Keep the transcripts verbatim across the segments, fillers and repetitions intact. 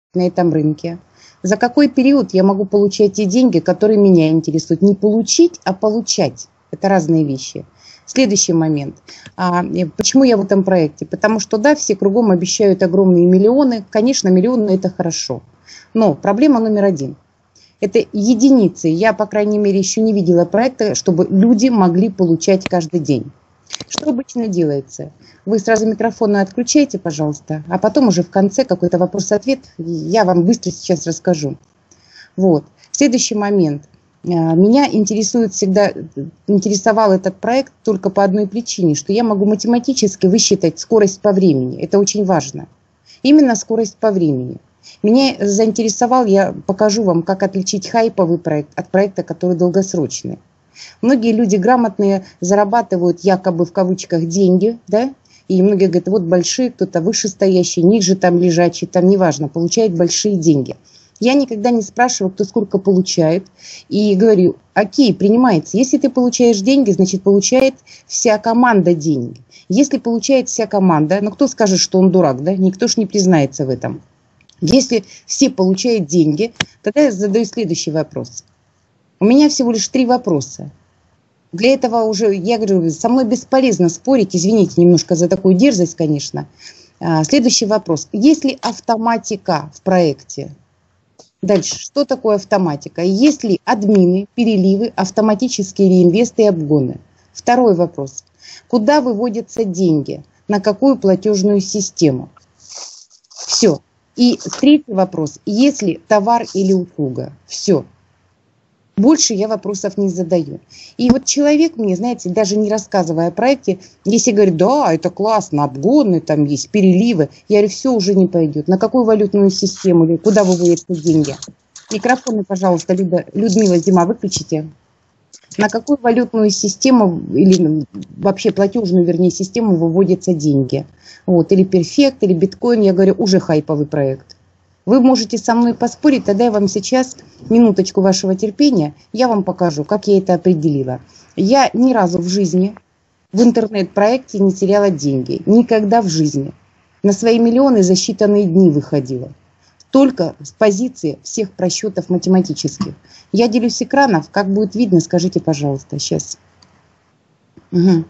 на этом рынке, за какой период я могу получать те деньги, которые меня интересуют. Не получить, а получать. Это разные вещи. Следующий момент. А, почему я в этом проекте? Потому что, да, все кругом обещают огромные миллионы. Конечно, миллионы – это хорошо. Но проблема номер один. Это единицы. Я, по крайней мере, еще не видела проекта, чтобы люди могли получать каждый день. Что обычно делается? Вы сразу микрофон отключайте, пожалуйста, а потом уже в конце какой-то вопрос-ответ я вам быстро сейчас расскажу. Вот. Следующий момент. Меня интересует всегда, интересовал этот проект только по одной причине, что я могу математически высчитать скорость по времени. Это очень важно. Именно скорость по времени. Меня заинтересовал, я покажу вам, как отличить хайповый проект от проекта, который долгосрочный. Многие люди грамотные зарабатывают якобы в кавычках деньги, да, и многие говорят, вот большие, кто-то вышестоящий, ниже там лежачий, там неважно, получает большие деньги. Я никогда не спрашиваю, кто сколько получает, и говорю, окей, принимается. Если ты получаешь деньги, значит получает вся команда деньги. Если получает вся команда, ну кто скажет, что он дурак, да, никто ж не признается в этом. Если все получают деньги, тогда я задаю следующий вопрос. У меня всего лишь три вопроса. Для этого уже, я говорю, со мной бесполезно спорить. Извините немножко за такую дерзость, конечно. Следующий вопрос. Есть ли автоматика в проекте? Дальше. Что такое автоматика? Есть ли админы, переливы, автоматические реинвесты и обгоны? Второй вопрос. Куда выводятся деньги? На какую платежную систему? Все. И третий вопрос. Есть ли товар или услуга? Все. Больше я вопросов не задаю. И вот человек мне, знаете, даже не рассказывая о проекте, если говорит, да, это классно, обгоны, там есть переливы, я говорю, все уже не пойдет. На какую валютную систему или куда выводятся деньги? Микрофоны, пожалуйста, Люда, Людмила, Зима, выключите. На какую валютную систему или вообще платежную, вернее, систему выводятся деньги? Вот, или перфект, или биткоин, я говорю, уже хайповый проект. Вы можете со мной поспорить, тогда я вам сейчас, минуточку вашего терпения, я вам покажу, как я это определила. Я ни разу в жизни в интернет-проекте не теряла деньги. Никогда в жизни. На свои миллионы за считанные дни выходила. Только с позиции всех просчетов математических. Я делюсь экранов, как будет видно, скажите, пожалуйста, сейчас. Угу.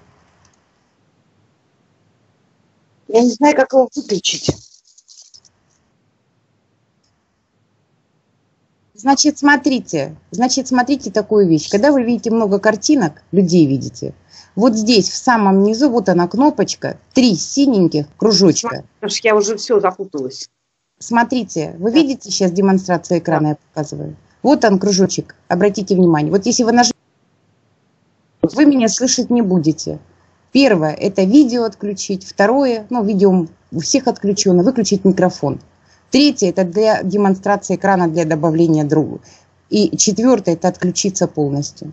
Я не знаю, как его выключить. Значит, смотрите, значит, смотрите такую вещь. Когда вы видите много картинок, людей видите, вот здесь в самом низу, вот она кнопочка, три синеньких кружочка. Я уже все запуталась. Смотрите, вы видите сейчас демонстрация экрана, я показываю. Вот он кружочек, обратите внимание. Вот если вы нажмете, вы меня слышать не будете. Первое, это видео отключить. Второе, ну, видео у всех отключено, выключить микрофон. Третье, это для демонстрации экрана, для добавления другу. И четвертое, это отключиться полностью.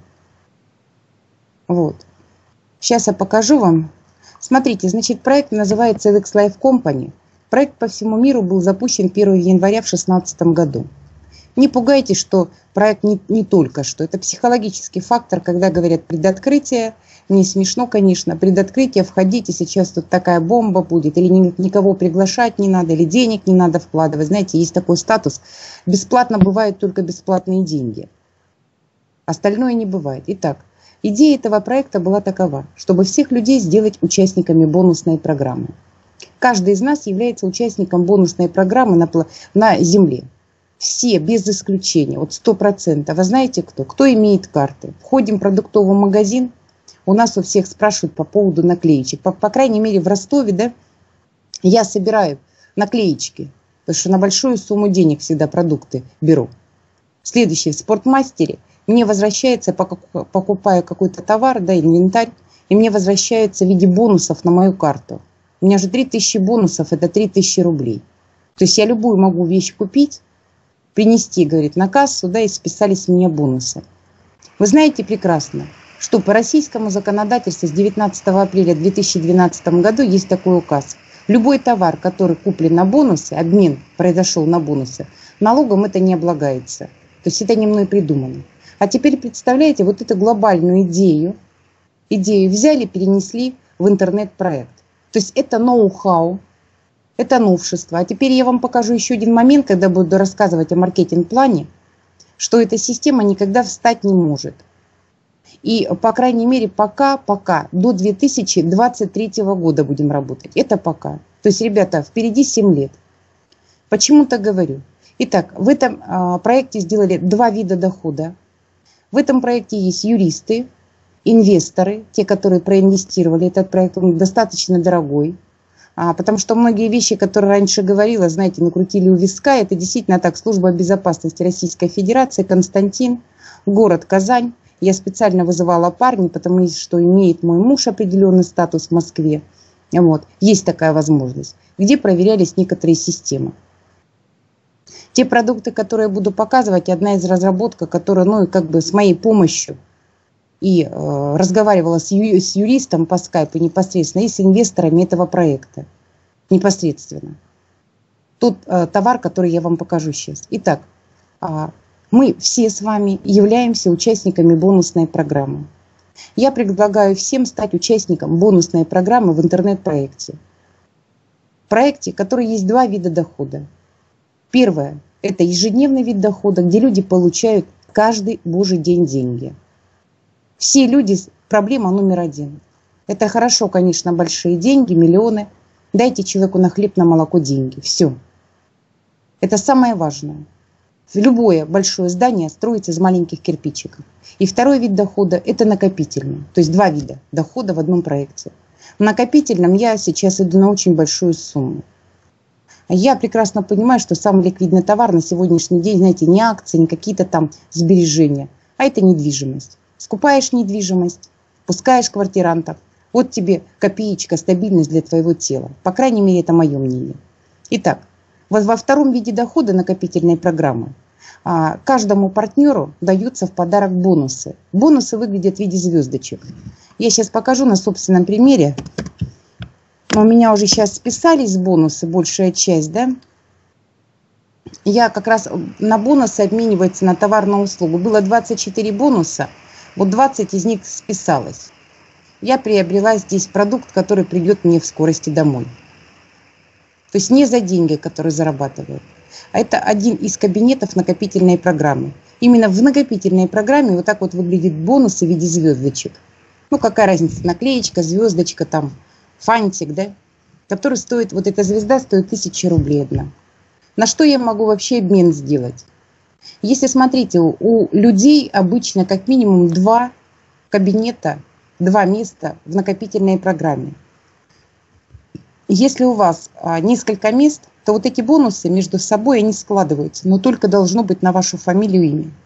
Вот. Сейчас я покажу вам. Смотрите, значит, проект называется эл икс Life Company. Проект по всему миру был запущен первого января в две тысячи шестнадцатом году. Не пугайтесь, что проект не, не только что. Это психологический фактор, когда говорят предоткрытие. Не смешно, конечно. Предоткрытие, входите, сейчас тут такая бомба будет. Или ни, никого приглашать не надо, или денег не надо вкладывать. Знаете, есть такой статус. Бесплатно бывают только бесплатные деньги. Остальное не бывает. Итак, идея этого проекта была такова, чтобы всех людей сделать участниками бонусной программы. Каждый из нас является участником бонусной программы на, на Земле. Все, без исключения, вот сто процентов. Вы знаете кто? Кто имеет карты? Входим в продуктовый магазин, у нас у всех спрашивают по поводу наклеечек. По, по крайней мере, в Ростове, да, я собираю наклеечки, потому что на большую сумму денег всегда продукты беру. Следующее, в Спортмастере мне возвращается, покупаю какой-то товар, да, инвентарь, и мне возвращается в виде бонусов на мою карту. У меня же три тысячи бонусов, это три тысячи рублей. То есть я любую могу вещь купить, принести, говорит, на кассу, да, и списались с меня бонусы. Вы знаете прекрасно, что по российскому законодательству с девятнадцатого апреля две тысячи двенадцатого году есть такой указ. Любой товар, который куплен на бонусы, обмен произошел на бонусы, налогом это не облагается. То есть это не мной придумано. А теперь представляете, вот эту глобальную идею, идею взяли, перенесли в интернет-проект. То есть это ноу-хау, Это новшество. А теперь я вам покажу еще один момент, когда буду рассказывать о маркетинг-плане, что эта система никогда встать не может. И, по крайней мере, пока, пока, до две тысячи двадцать третьего года будем работать. Это пока. То есть, ребята, впереди семь лет. Почему так говорю? Итак, в этом а, проекте сделали два вида дохода. В этом проекте есть юристы, инвесторы, те, которые проинвестировали этот проект, он достаточно дорогой. А, потому что многие вещи, которые раньше говорила, знаете, накрутили у виска, это действительно так. Служба безопасности Российской Федерации, Константин, город Казань. Я специально вызывала парня, потому что имеет мой муж определенный статус в Москве. Вот. Есть такая возможность, где проверялись некоторые системы. Те продукты, которые я буду показывать, одна из разработок, которая, ну, как бы с моей помощью и э, разговаривала с, ю, с юристом по скайпу непосредственно и с инвесторами этого проекта. Непосредственно. Тот э, товар, который я вам покажу сейчас. Итак, э, мы все с вами являемся участниками бонусной программы. Я предлагаю всем стать участником бонусной программы в интернет-проекте. В проекте, в котором есть два вида дохода. Первое – это ежедневный вид дохода, где люди получают каждый божий день деньги. Все люди – проблема номер один. Это хорошо, конечно, большие деньги, миллионы. Дайте человеку на хлеб, на молоко деньги. Все. Это самое важное. Любое большое здание строится из маленьких кирпичиков. И второй вид дохода – это накопительный. То есть два вида дохода в одном проекте. В накопительном я сейчас иду на очень большую сумму. Я прекрасно понимаю, что самый ликвидный товар на сегодняшний день, знаете, не акции, не какие-то там сбережения, а это недвижимость. Скупаешь недвижимость, пускаешь квартирантов. Вот тебе копеечка, стабильность для твоего тела. По крайней мере, это мое мнение. Итак, вот во втором виде дохода накопительной программы каждому партнеру даются в подарок бонусы. Бонусы выглядят в виде звездочек. Я сейчас покажу на собственном примере. У меня уже сейчас списались бонусы, большая часть, да? Я как раз на бонусы обменивается на товар, на услугу. Было двадцать четыре бонуса, вот двадцать из них списалось. Я приобрела здесь продукт, который придет мне в скорости домой. То есть не за деньги, которые зарабатывают. А это один из кабинетов накопительной программы. Именно в накопительной программе вот так вот выглядят бонусы в виде звездочек. Ну какая разница, наклеечка, звездочка там. Фантик, да, который стоит, вот эта звезда стоит тысячу рублей одна. На что я могу вообще обмен сделать? Если, смотрите, у, у людей обычно как минимум два кабинета, два места в накопительной программе. Если у вас а, несколько мест, то вот эти бонусы между собой они складываются, но только должно быть на вашу фамилию и имя.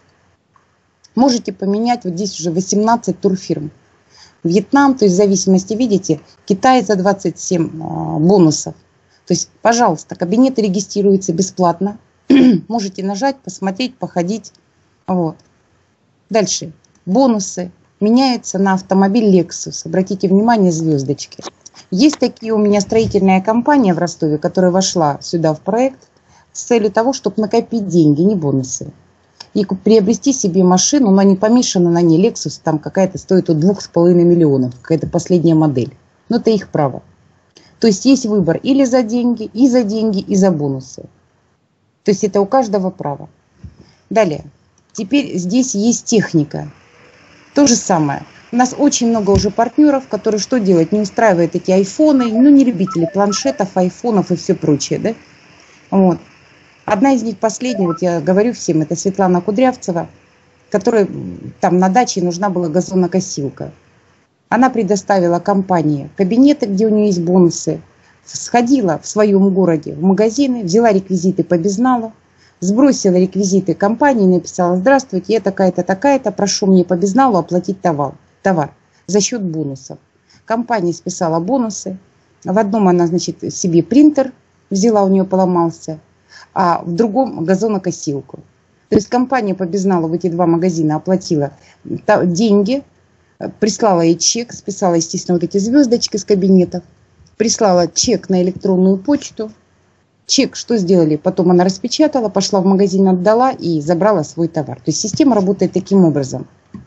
Можете поменять, вот здесь уже восемнадцать турфирм. Вьетнам, то есть в зависимости, видите, Китай за двадцать семь а, бонусов. То есть, пожалуйста, кабинеты регистрируются бесплатно. Можете нажать, посмотреть, походить. Вот. Дальше. Бонусы меняются на автомобиль Lexus. Обратите внимание, звездочки. Есть такие у меня строительная компания в Ростове, которая вошла сюда в проект с целью того, чтобы накопить деньги, не бонусы. И приобрести себе машину, но не помешана на ней. Lexus там какая-то стоит от двух с половиной миллионов, какая-то последняя модель. Но это их право. То есть есть выбор или за деньги, и за деньги, и за бонусы. То есть это у каждого право. Далее. Теперь здесь есть техника. То же самое. У нас очень много уже партнеров, которые что делают? Не устраивают эти айфоны, ну не любители планшетов, айфонов и все прочее. Да? Вот. Одна из них последняя, вот я говорю всем, это Светлана Кудрявцева, которой там на даче нужна была газонокосилка. Она предоставила компании кабинеты, где у нее есть бонусы, сходила в своем городе в магазины, взяла реквизиты по безналу, сбросила реквизиты компании, написала: здравствуйте, я такая-то, такая-то, прошу мне по безналу оплатить товар, товар за счет бонусов. Компания списала бонусы. В одном она, значит, себе принтер взяла, у нее поломался, а в другом газонокосилку. То есть компания по безналу в эти два магазина оплатила деньги, прислала ей чек, списала, естественно, вот эти звездочки с кабинетов, прислала чек на электронную почту. Чек что сделали? Потом она распечатала, пошла в магазин, отдала и забрала свой товар. То есть система работает таким образом.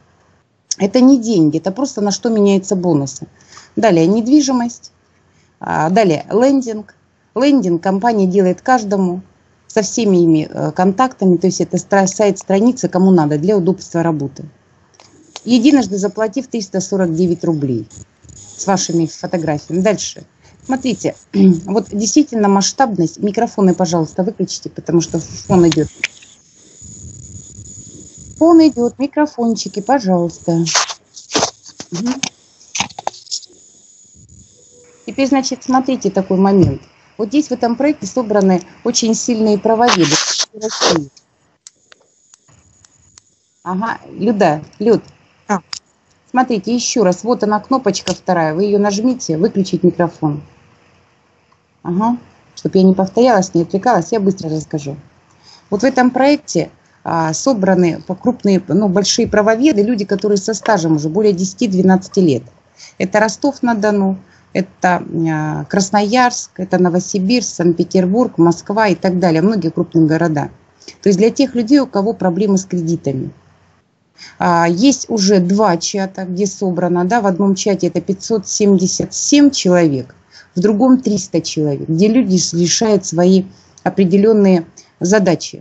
Это не деньги, это просто на что меняются бонусы. Далее недвижимость, далее лендинг. Лендинг компания делает каждому со всеми ими контактами, то есть это сайт, страница, кому надо, для удобства работы. Единожды заплатив триста сорок девять рублей с вашими фотографиями. Дальше. Смотрите, вот действительно масштабность. Микрофоны, пожалуйста, выключите, потому что фон идет. Фон идет, микрофончики, пожалуйста. Угу. Теперь, значит, смотрите такой момент. Вот здесь в этом проекте собраны очень сильные правоведы России. Ага, Люда, Люд. А. Смотрите, еще раз. Вот она, кнопочка вторая. Вы ее нажмите, выключить микрофон. Ага. Чтобы я не повторялась, не отвлекалась, я быстро расскажу. Вот в этом проекте а, собраны крупные, ну, большие правоведы, люди, которые со стажем уже более десяти-двенадцати лет. Это Ростов-на-Дону, это а, Красноярск, это Новосибирск, Санкт-Петербург, Москва и так далее. Многие крупные города. То есть для тех людей, у кого проблемы с кредитами. А, есть уже два чата, где собрано. Да, в одном чате это пятьсот семьдесят семь человек. В другом триста человек, где люди решают свои определенные задачи.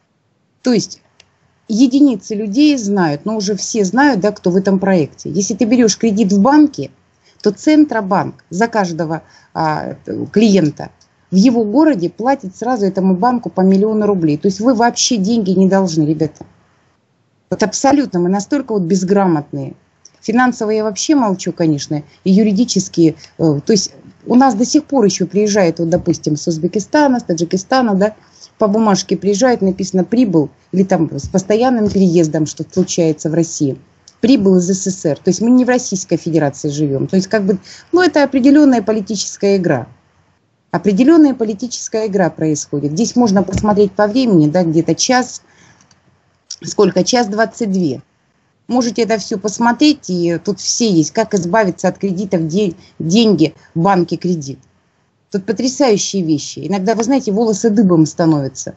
То есть единицы людей знают, но уже все знают, да, кто в этом проекте. Если ты берешь кредит в банке, то Центробанк за каждого а, клиента в его городе платит сразу этому банку по миллиону рублей. То есть вы вообще деньги не должны, ребята. Вот абсолютно, мы настолько вот безграмотные. Финансово я вообще молчу, конечно, и юридические. То есть у нас до сих пор еще приезжает, вот, допустим, с Узбекистана, с Таджикистана, да, по бумажке приезжает, написано «прибыл», или там с постоянным переездом, что случается в России. Прибыл из СССР. То есть мы не в Российской Федерации живем. То есть как бы, ну это определенная политическая игра. Определенная политическая игра происходит. Здесь можно посмотреть по времени, да, где-то час, сколько, час двадцать два. Можете это все посмотреть, и тут все есть, как избавиться от кредитов, деньги, в банке кредит. Тут потрясающие вещи. Иногда, вы знаете, волосы дыбом становятся.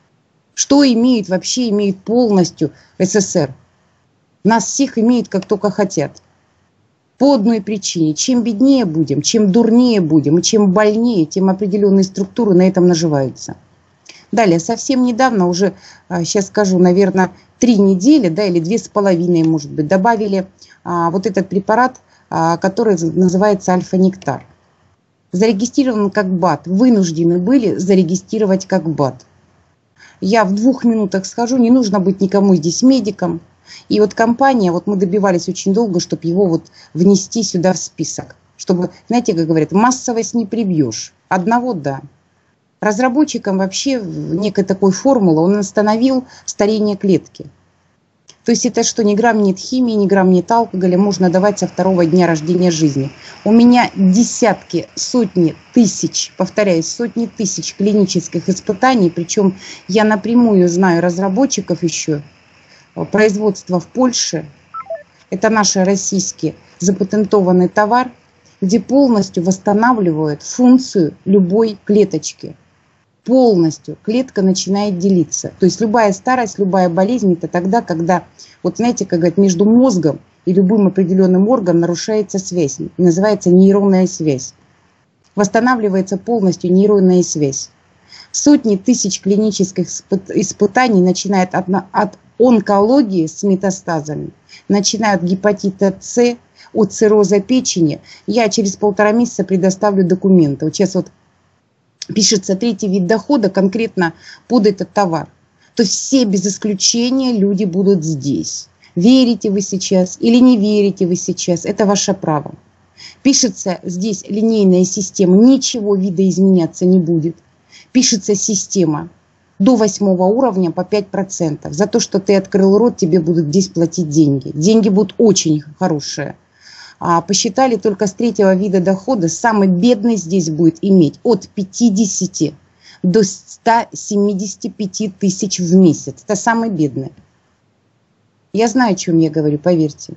Что имеет, вообще имеет полностью СССР? Нас всех имеют, как только хотят. По одной причине. Чем беднее будем, чем дурнее будем, и чем больнее, тем определенные структуры на этом наживаются. Далее, совсем недавно, уже, сейчас скажу, наверное, три недели, да, или две с половиной, может быть, добавили а, вот этот препарат, а, который называется альфа-нектар. Зарегистрирован как БАД. Вынуждены были зарегистрировать как БАД. Я в двух минутах скажу, не нужно быть никому здесь медиком. И вот компания, вот мы добивались очень долго, чтобы его вот внести сюда в список. Чтобы, знаете, как говорят, массовость не прибьешь. Одного да. Разработчикам вообще некой такой формулы он остановил старение клетки. То есть это что, ни грамм нет химии, ни грамм нет алкоголя, можно давать со второго дня рождения жизни. У меня десятки, сотни тысяч, повторяюсь, сотни тысяч клинических испытаний, причем я напрямую знаю разработчиков еще, производство в Польше, это наш российский запатентованный товар, где полностью восстанавливают функцию любой клеточки. Полностью клетка начинает делиться. То есть любая старость, любая болезнь – это тогда, когда, вот знаете, как говорят, между мозгом и любым определенным органом нарушается связь. Называется нейронная связь. Восстанавливается полностью нейронная связь. Сотни тысяч клинических испытаний, начиная от, от онкологии с метастазами, начиная от гепатита С, от цирроза печени. Я через полтора месяца предоставлю документы. Вот сейчас вот пишется третий вид дохода конкретно под этот товар. То есть все без исключения люди будут здесь. Верите вы сейчас или не верите вы сейчас, это ваше право. Пишется здесь линейная система, ничего видоизменяться не будет. Пишется система до восьмого уровня по пять процентов. За то, что ты открыл рот, тебе будут здесь платить деньги. Деньги будут очень хорошие. А посчитали только с третьего вида дохода, самый бедный здесь будет иметь от пятидесяти до ста семидесяти пяти тысяч в месяц. Это самый бедный. Я знаю, о чем я говорю, поверьте.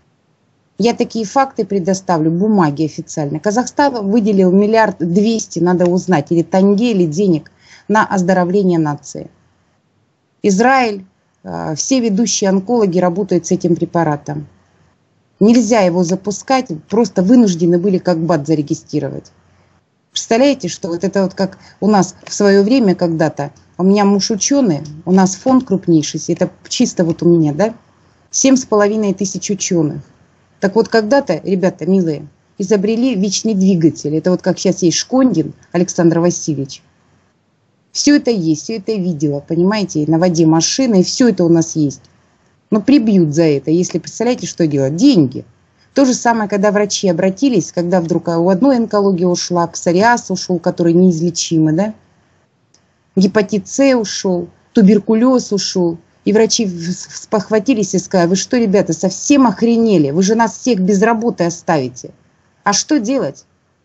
Я такие факты предоставлю, бумаги официальные. Казахстан выделил миллиард двести, надо узнать, или тенге, или денег на оздоровление нации. Израиль, все ведущие онкологи работают с этим препаратом. Нельзя его запускать, просто вынуждены были как БАД зарегистрировать. Представляете, что вот это вот как у нас в свое время когда-то, у меня муж ученый, у нас фонд крупнейший, это чисто вот у меня, да, семь с половиной тысяч ученых. Так вот когда-то, ребята милые, изобрели вечный двигатель. Это вот как сейчас есть Шкондин Александр Васильевич. Все это есть, все это видела, понимаете, на воде машины, и все это у нас есть. Но прибьют за это, если, представляете, что делать? Деньги. То же самое, когда врачи обратились, когда вдруг у одной онкологии ушла, псориаз ушел, который неизлечимый, да? Гепатит С ушел, туберкулез ушел. И врачи спохватились и сказали: вы что, ребята, совсем охренели? Вы же нас всех без работы оставите. А что делать?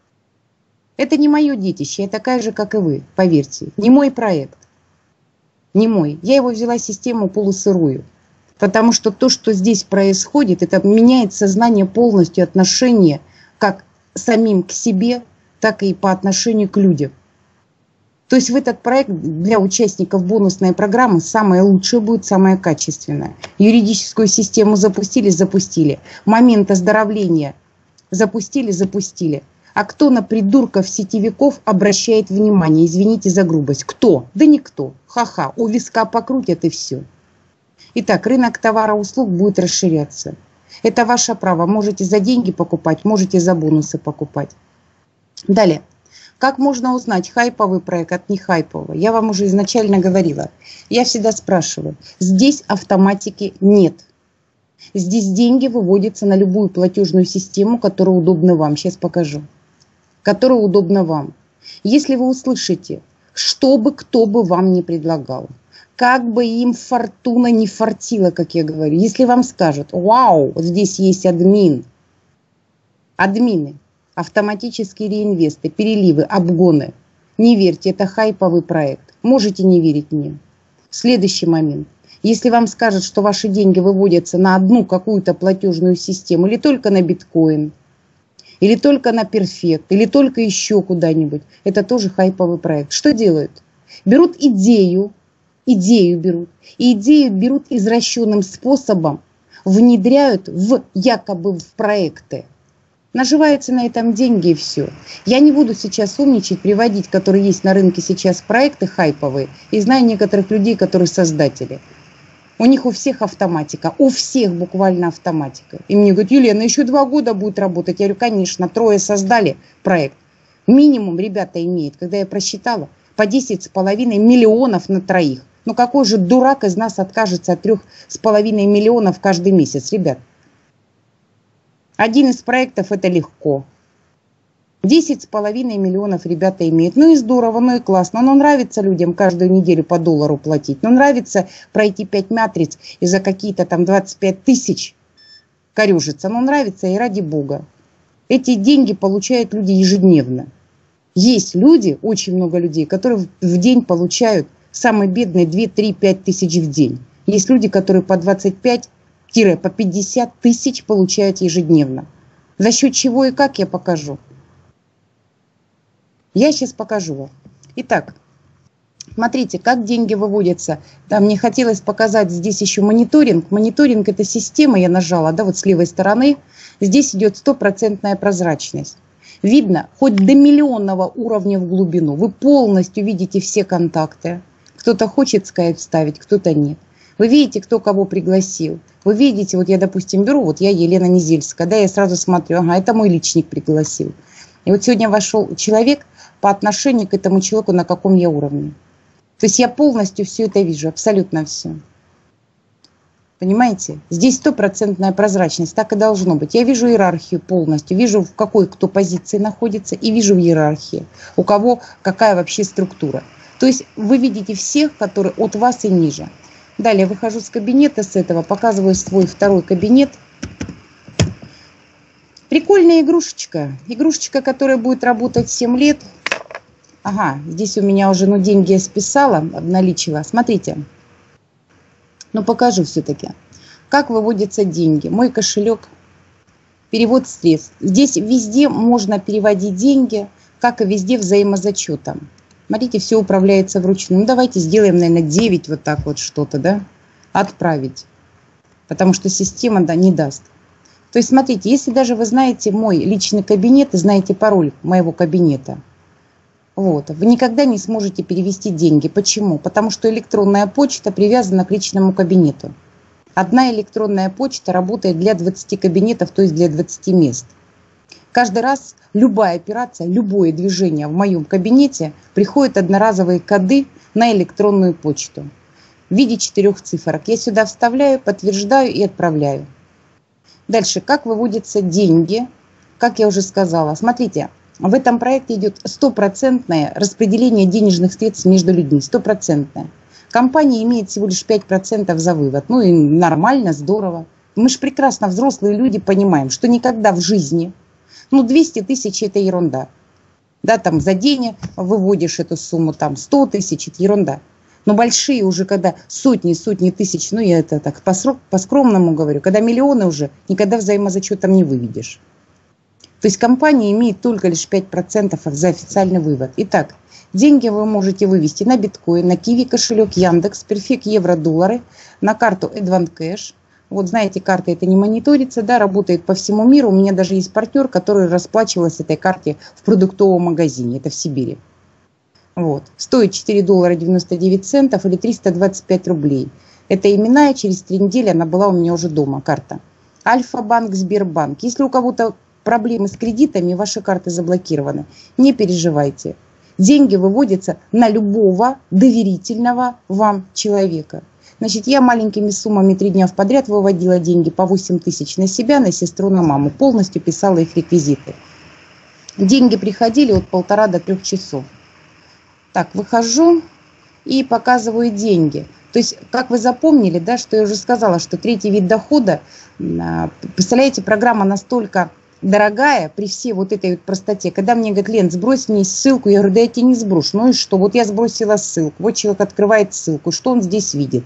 Это не мое детище, я такая же, как и вы, поверьте. Не мой проект. Не мой. Я его взяла систему полусырую. Потому что то, что здесь происходит, это меняет сознание полностью, отношение как самим к себе, так и по отношению к людям. То есть в этот проект для участников бонусной программы самое лучшее будет, самое качественное. Юридическую систему запустили, запустили. Момент оздоровления запустили, запустили. А кто на придурков сетевиков обращает внимание? Извините за грубость. Кто? Да никто. Ха-ха. У виска покрутят и все. Итак, рынок товара и услуг будет расширяться. Это ваше право. Можете за деньги покупать, можете за бонусы покупать. Далее. Как можно узнать, хайповый проект от нехайпового? Я вам уже изначально говорила. Я всегда спрашиваю. Здесь автоматики нет. Здесь деньги выводятся на любую платежную систему, которая удобна вам. Сейчас покажу. Которая удобна вам. Если вы услышите, что бы кто бы вам не предлагал, как бы им фортуна не фартила, как я говорю, если вам скажут: вау, вот здесь есть админ, админы, автоматические реинвесты, переливы, обгоны. Не верьте, это хайповый проект. Можете не верить мне. Следующий момент. Если вам скажут, что ваши деньги выводятся на одну какую-то платежную систему, или только на биткоин, или только на перфект, или только еще куда-нибудь, это тоже хайповый проект. Что делают? Берут идею, идею берут, и идею берут извращенным способом, внедряют в якобы в проекты. Наживаются на этом деньги и все. Я не буду сейчас умничать, приводить, которые есть на рынке сейчас проекты хайповые. И знаю некоторых людей, которые создатели. У них у всех автоматика. У всех буквально автоматика. И мне говорят: Елена, еще два года будет работать. Я говорю: конечно, трое создали проект. Минимум ребята имеют, когда я просчитала, по десять с половиной миллионов на троих. Ну какой же дурак из нас откажется от трех с половиной миллионов каждый месяц, ребят? Один из проектов — это легко. Десять с половиной миллионов ребята имеют. Ну и здорово, ну и классно. Но нравится людям каждую неделю по доллару платить. Но нравится пройти пять матриц и за какие-то там двадцать пять тысяч корюжиться. Но нравится, и ради бога. Эти деньги получают люди ежедневно. Есть люди, очень много людей, которые в день получают, самые бедные, две-три-пять тысяч в день. Есть люди, которые по двадцать пять по пятьдесят тысяч получают ежедневно. За счет чего и как, я покажу. Я сейчас покажу вам. Итак, смотрите, как деньги выводятся. Да, мне хотелось показать здесь еще мониторинг. Мониторинг — это система, я нажала, да, вот с левой стороны. Здесь идет стопроцентная прозрачность. Видно, хоть до миллионного уровня в глубину. Вы полностью видите все контакты. Кто-то хочет скайп вставить, кто-то нет. Вы видите, кто кого пригласил. Вы видите, вот я, допустим, беру, вот я Елена Низельская, да, я сразу смотрю, ага, это мой личник пригласил. И вот сегодня вошел человек по отношению к этому человеку, на каком я уровне. То есть я полностью все это вижу, абсолютно все. Понимаете? Здесь стопроцентная прозрачность, так и должно быть. Я вижу иерархию полностью, вижу, в какой кто позиции находится, и вижу в иерархии, у кого какая вообще структура. То есть вы видите всех, которые от вас и ниже. Далее выхожу с кабинета с этого, показываю свой второй кабинет. Прикольная игрушечка. Игрушечка, которая будет работать семь лет. Ага, здесь у меня уже, ну, деньги я списала, обналичила. Смотрите. Ну, покажу все-таки. Как выводятся деньги. Мой кошелек. Перевод средств. Здесь везде можно переводить деньги, как и везде взаимозачетом. Смотрите, все управляется вручную. Ну, давайте сделаем, наверное, девять вот так вот что-то, да? Отправить. Потому что система, да, не даст. То есть, смотрите, если даже вы знаете мой личный кабинет и знаете пароль моего кабинета, Вот. Вы никогда не сможете перевести деньги. Почему? Потому что электронная почта привязана к личному кабинету. Одна электронная почта работает для двадцати кабинетов, то есть для двадцати мест. Каждый раз любая операция, любое движение в моем кабинете приходят одноразовые коды на электронную почту в виде четырех цифрок. Я сюда вставляю, подтверждаю и отправляю. Дальше, как выводятся деньги, как я уже сказала. Смотрите, в этом проекте идет стопроцентное распределение денежных средств между людьми, стопроцентное. Компания имеет всего лишь пять процентов за вывод. Ну и нормально, здорово. Мы же прекрасно, взрослые люди, понимаем, что никогда в жизни, ну двести тысяч это ерунда. Да, там за день выводишь эту сумму, там сто тысяч это ерунда. Но большие уже, когда сотни, сотни тысяч, ну я это так по-скромному говорю, когда миллионы уже никогда взаимозачетом не выведешь. То есть компания имеет только лишь пять процентов за официальный вывод. Итак, деньги вы можете вывести на биткоин, на Киви кошелек, Яндекс, Перфект, евро, доллары, на карту Эдван Кэш. Вот знаете, карта это не мониторится, да, работает по всему миру. У меня даже есть партнер, который расплачивался этой карте в продуктовом магазине, это в Сибири. Вот. Стоит четыре доллара девяносто девять центов или триста двадцать пять рублей. Это именная, через три недели она была у меня уже дома, карта. Альфа-банк, Сбербанк. Если у кого-то проблемы с кредитами, ваши карты заблокированы, не переживайте. Деньги выводятся на любого доверительного вам человека. Значит, я маленькими суммами три дня подряд выводила деньги по восемь тысяч на себя, на сестру, на маму. Полностью писала их реквизиты. Деньги приходили от полтора до трех часов. Так, выхожу и показываю деньги. То есть, как вы запомнили, да, что я уже сказала, что третий вид дохода, представляете, программа настолько дорогая при всей вот этой вот простоте. Когда мне говорят: Лен, сбрось мне ссылку, я говорю: да я тебе не сброшу. Ну и что? Вот я сбросила ссылку. Вот человек открывает ссылку. Что он здесь видит?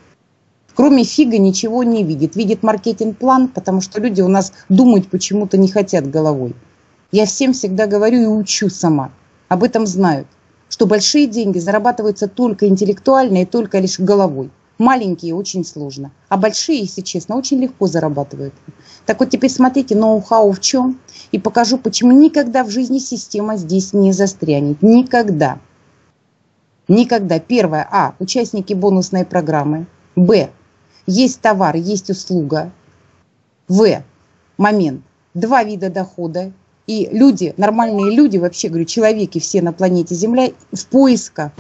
Кроме фига ничего не видит. Видит маркетинг-план, потому что люди у нас думать почему-то не хотят головой. Я всем всегда говорю и учу сама. Об этом знают. Что большие деньги зарабатываются только интеллектуально и только лишь головой. Маленькие очень сложно. А большие, если честно, очень легко зарабатывают. Так вот теперь смотрите, ноу-хау в чем. И покажу, почему никогда в жизни система здесь не застрянет. Никогда. Никогда. Первое. А. Участники бонусной программы. Б. Есть товар, есть услуга. В. Момент. Два вида дохода. И люди, нормальные люди, вообще говорю, человеки все на планете Земля в поисках,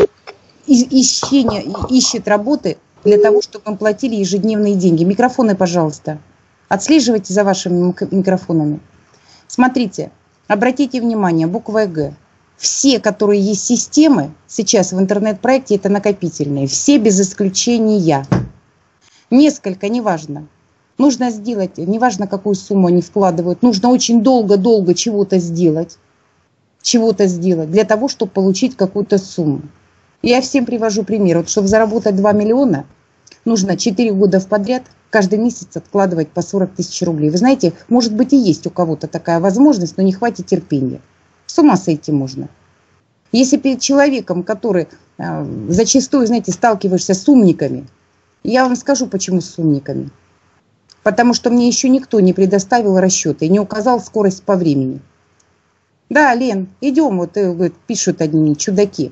ищения, ищет работы для того, чтобы им платили ежедневные деньги. Микрофоны, пожалуйста. Отслеживайте за вашими микрофонами. Смотрите, обратите внимание, буква Г. Все, которые есть системы, сейчас в интернет-проекте, это накопительные. Все без исключения. Несколько, неважно. Нужно сделать, неважно, какую сумму они вкладывают, нужно очень долго-долго чего-то сделать. Чего-то сделать для того, чтобы получить какую-то сумму. Я всем привожу пример. Вот, чтобы заработать два миллиона, нужно четыре года подряд каждый месяц откладывать по сорок тысяч рублей. Вы знаете, может быть и есть у кого-то такая возможность, но не хватит терпения. С ума сойти можно. Если перед человеком, который э, зачастую, знаете, сталкиваешься с умниками, я вам скажу, почему с умниками. Потому что мне еще никто не предоставил расчеты и не указал скорость по времени. Да, Лен, идем, вот пишут одни чудаки.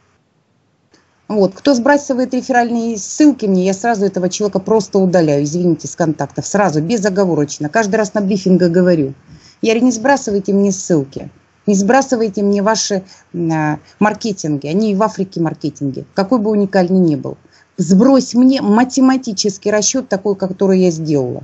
Вот, кто сбрасывает реферальные ссылки мне, я сразу этого человека просто удаляю, извините, с контактов, сразу, безоговорочно. Каждый раз на брифингах говорю. Я говорю, не сбрасывайте мне ссылки, не сбрасывайте мне ваши а, маркетинги, они и в Африке маркетинги, какой бы уникальный ни был. Сбрось мне математический расчет такой, который я сделала.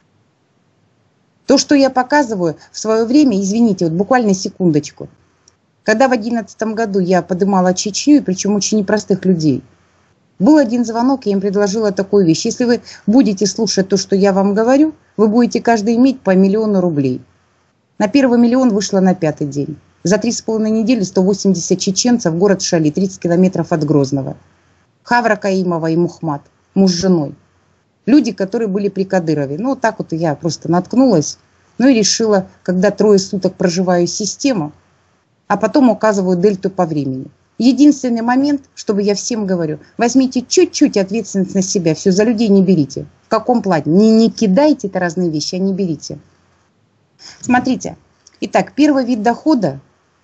То, что я показываю в свое время, извините, вот буквально секундочку. Когда в две тысячи одиннадцатом году я поднимала Чечню, и причем очень непростых людей, был один звонок, я им предложила такую вещь. Если вы будете слушать то, что я вам говорю, вы будете каждый иметь по миллиону рублей. На первый миллион вышло на пятый день. За три с половиной недели сто восемьдесят чеченцев, город Шали, тридцать километров от Грозного. Хавра Каимова и Мухмад, муж с женой. Люди, которые были при Кадырове. Ну, вот так вот я просто наткнулась. Ну и решила, когда трое суток проживаю систему, а потом указываю дельту по времени. Единственный момент, чтобы я всем говорю, возьмите чуть-чуть ответственность на себя, все, за людей не берите. В каком плане? Не, не кидайте это разные вещи, а не берите. Смотрите. Итак, первый вид дохода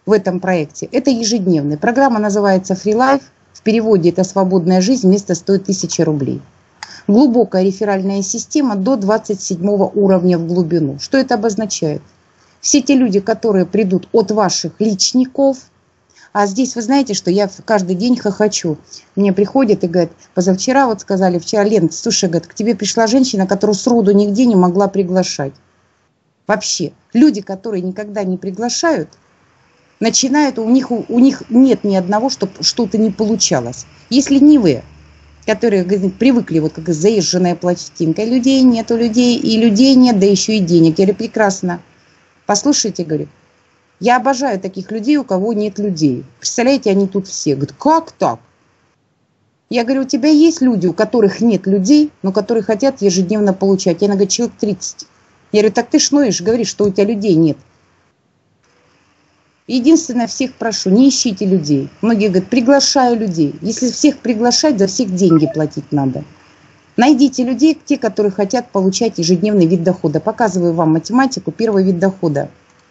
в этом проекте, это ежедневный. Программа называется Free Life. В переводе это свободная жизнь, вместо стоит тысяча рублей. Глубокая реферальная система до двадцать седьмого уровня в глубину. Что это обозначает? Все те люди, которые придут от ваших личников, а здесь вы знаете, что я каждый день хохочу. Мне приходят и говорят, позавчера вот сказали, вчера, Лен, слушай, говорит, к тебе пришла женщина, которую сроду нигде не могла приглашать. Вообще, люди, которые никогда не приглашают, начинают, у них, у них нет ни одного, чтобы что-то не получалось. Если не вы, которые говорит, привыкли, вот как заезженная пластинка, людей нет, у людей, и людей нет, да еще и денег. Я говорю, прекрасно. Послушайте, говорю, я обожаю таких людей, у кого нет людей. Представляете, они тут все. Говорят, как так? Я говорю, у тебя есть люди, у которых нет людей, но которые хотят ежедневно получать. Я говорю, человек тридцать. Я говорю, так ты шноешь, говоришь, что у тебя людей нет. Единственное, всех прошу, не ищите людей. Многие говорят, приглашаю людей. Если всех приглашать, за всех деньги платить надо. Найдите людей, те, которые хотят получать ежедневный вид дохода. Показываю вам математику, первый вид дохода.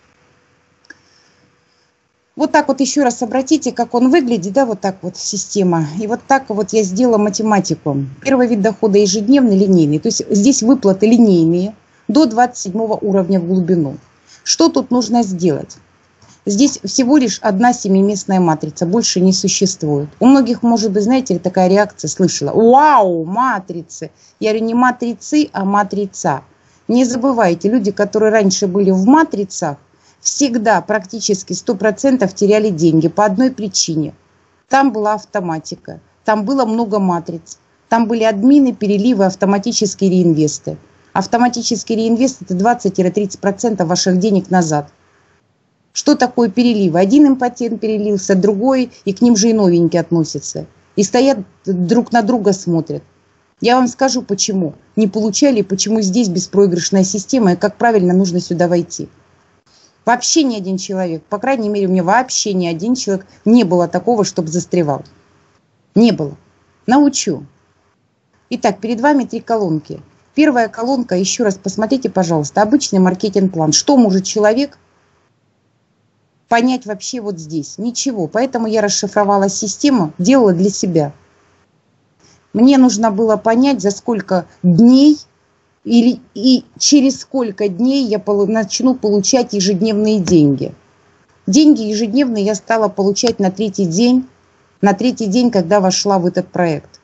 Вот так вот еще раз обратите, как он выглядит, да, вот так вот система. И вот так вот я сделала математику. Первый вид дохода ежедневный, линейный. То есть здесь выплаты линейные до двадцать седьмого уровня в глубину. Что тут нужно сделать? Здесь всего лишь одна семиместная матрица, больше не существует. У многих, может быть, знаете, такая реакция слышала. Вау, матрицы. Я говорю, не матрицы, а матрица. Не забывайте, люди, которые раньше были в матрицах, всегда практически сто процентов теряли деньги по одной причине. Там была автоматика, там было много матриц, там были админы, переливы, автоматические реинвесты. Автоматический реинвест – это двадцать-тридцать процентов ваших денег назад. Что такое переливы? Один импотент перелился, другой, и к ним же и новенькие относятся. И стоят друг на друга смотрят. Я вам скажу, почему не получали, почему здесь беспроигрышная система, и как правильно нужно сюда войти. Вообще ни один человек, по крайней мере, у меня вообще ни один человек не было такого, чтобы застревал. Не было. Научу. Итак, перед вами три колонки. Первая колонка, еще раз посмотрите, пожалуйста, обычный маркетинг-план. Что может человек понять вообще вот здесь? Ничего. Поэтому я расшифровала систему, делала для себя. Мне нужно было понять, за сколько дней или, и через сколько дней я начну получать ежедневные деньги. Деньги ежедневные я стала получать на третий день, на третий день, когда вошла в этот проект.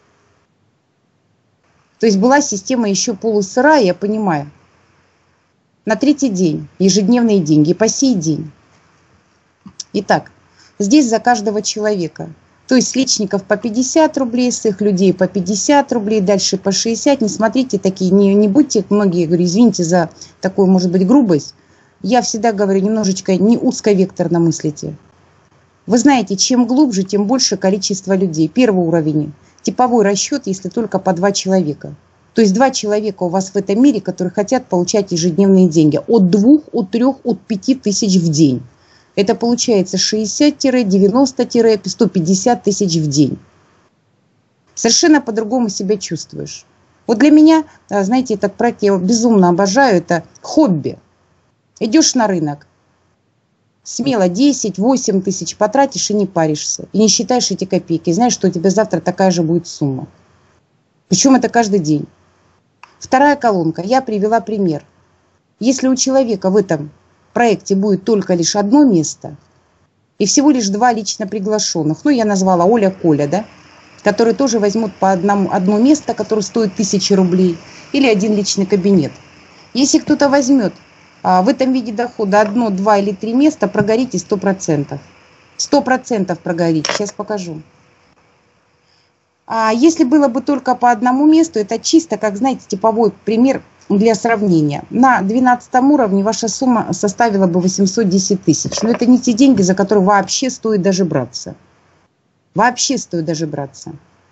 То есть была система еще полусырая, я понимаю. На третий день ежедневные деньги по сей день. Итак, здесь за каждого человека. То есть с личников по пятьдесят рублей, с их людей по пятьдесят рублей, дальше по шестьдесят. Не смотрите такие, не, не будьте, многие, говорю, извините за такую, может быть, грубость. Я всегда говорю, немножечко не узковекторно мыслите. Вы знаете, чем глубже, тем больше количество людей. Первый уровень. Типовой расчет, если только по два человека. То есть два человека у вас в этом мире, которые хотят получать ежедневные деньги. От двух, от трех, от пяти тысяч в день. Это получается шестьдесят-девяносто - сто пятьдесят тысяч в день. Совершенно по-другому себя чувствуешь. Вот для меня, знаете, этот проект я его безумно обожаю. Это хобби. Идешь на рынок. Смело десять-восемь тысяч потратишь и не паришься. И не считаешь эти копейки. И знаешь, что у тебя завтра такая же будет сумма. Причем это каждый день. Вторая колонка. Я привела пример. Если у человека в этом проекте будет только лишь одно место и всего лишь два лично приглашенных, ну я назвала Оля, Коля, да, которые тоже возьмут по одному, одно место, которое стоит тысячи рублей, или один личный кабинет. Если кто-то возьмет а, в этом виде дохода одно, два или три места, прогорите сто процентов. сто процентов прогорите. Сейчас покажу. А если было бы только по одному месту, это чисто, как знаете, типовой пример для сравнения. На двенадцатом уровне ваша сумма составила бы восемьсот десять тысяч. Но это не те деньги, за которые вообще стоит даже браться. Вообще стоит даже браться.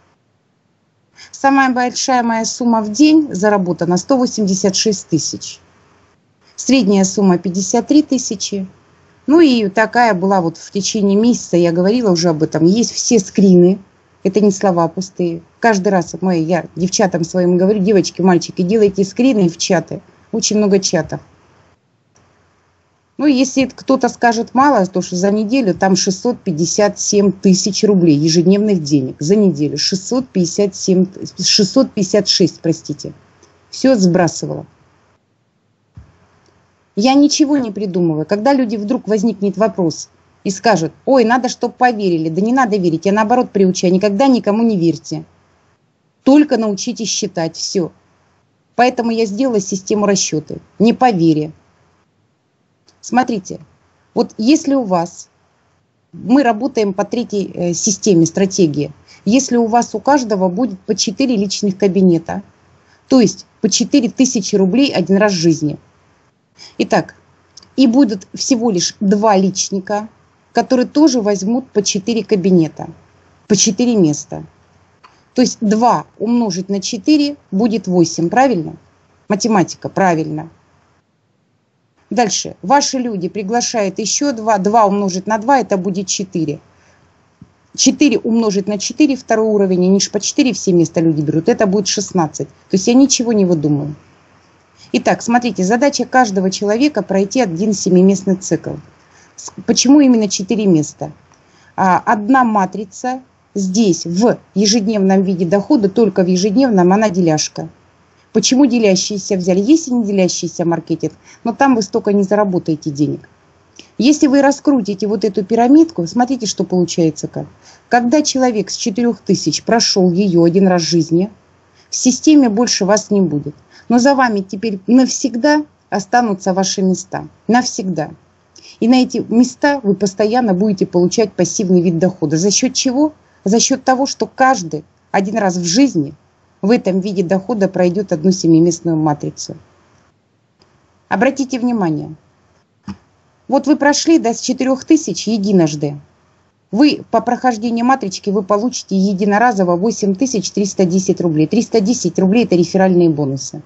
Самая большая моя сумма в день заработана сто восемьдесят шесть тысяч. Средняя сумма пятьдесят три тысячи. Ну и такая была вот в течение месяца, я говорила уже об этом. Есть все скрины. Это не слова пустые. Каждый раз мы, я девчатам своим говорю, девочки, мальчики, делайте скрины в чаты. Очень много чатов. Ну, если кто-то скажет мало, то что за неделю там шестьсот пятьдесят семь тысяч рублей ежедневных денег. За неделю шестьсот пятьдесят семь, шестьсот пятьдесят шесть, простите. Все сбрасывала. Я ничего не придумываю. Когда люди вдруг возникнет вопрос и скажут: ой, надо, чтобы поверили. Да не надо верить, я наоборот приучаю. Никогда никому не верьте. Только научитесь считать. Все. Поэтому я сделала систему расчета. Не по вере. Смотрите, вот если у вас, мы работаем по третьей системе, стратегии. Если у вас у каждого будет по четыре личных кабинета, то есть по четыре тысячи рублей один раз в жизни. Итак, и будут всего лишь два личника, которые тоже возьмут по четыре кабинета, по четыре места. То есть два умножить на четыре будет восемь, правильно? Математика, правильно. Дальше. Ваши люди приглашают еще два. два умножить на два, это будет четыре. четыре умножить на четыре, второй уровень, они же по четыре все места люди берут, это будет шестнадцать. То есть я ничего не выдумаю. Итак, смотрите, задача каждого человека пройти один семиместный цикл. Почему именно четыре места? Одна матрица здесь в ежедневном виде дохода, только в ежедневном она деляшка. Почему делящиеся взяли? Есть и не делящийся маркетинг, но там вы столько не заработаете денег. Если вы раскрутите вот эту пирамидку, смотрите, что получается как. Когда человек с четырёх тысяч прошел ее один раз в жизни, в системе больше вас не будет. Но за вами теперь навсегда останутся ваши места. Навсегда. И на эти места вы постоянно будете получать пассивный вид дохода. За счет чего? За счет того, что каждый один раз в жизни в этом виде дохода пройдет одну семиместную матрицу. Обратите внимание. Вот вы прошли до четырёх тысяч единожды. Вы по прохождению матрички вы получите единоразово восемь тысяч триста десять рублей. триста десять рублей это реферальные бонусы.